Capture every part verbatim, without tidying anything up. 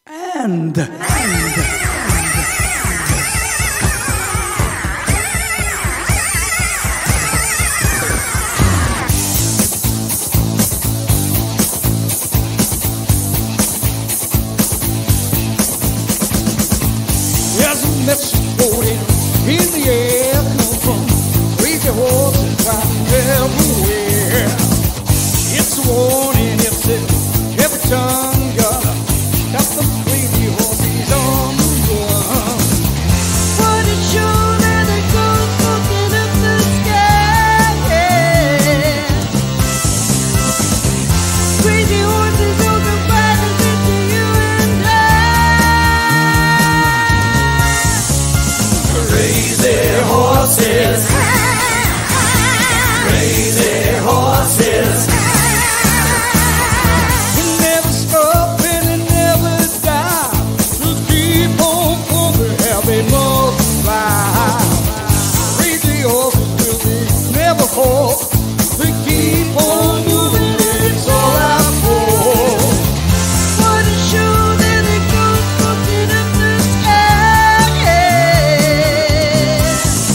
And, and. There's a message floating in the air, come from crazy horses riding everywhere. It's a warning, it says every tongue gonna stop them crazy horses on the run. What a show that it goes looking up the sky, yeah. Crazy horses on the riders into you and I. Crazy horses, crazy horses. They never stop and they never die. Just keep on moving, how they multiply. Crazy horses will be never fall. They keep on moving, it's all out for. What a show that it goes looking up the sky, yeah.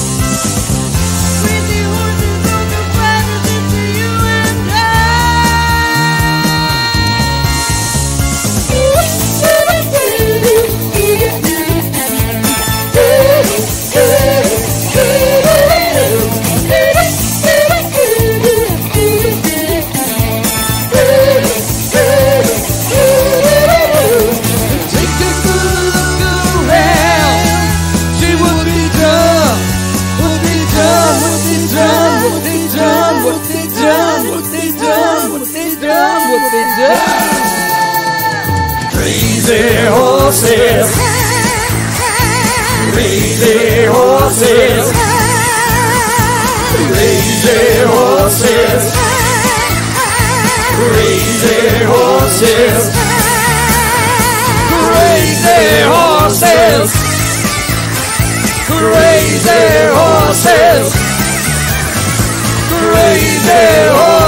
Crazy horses on the riders into you and Take a good look around. See what they done, what they done, what they done, what they done, what they done, what they done, what they done, what they done. Crazy horses, crazy horses, crazy horses, crazy horses. Crazy horses, crazy horses, crazy horses.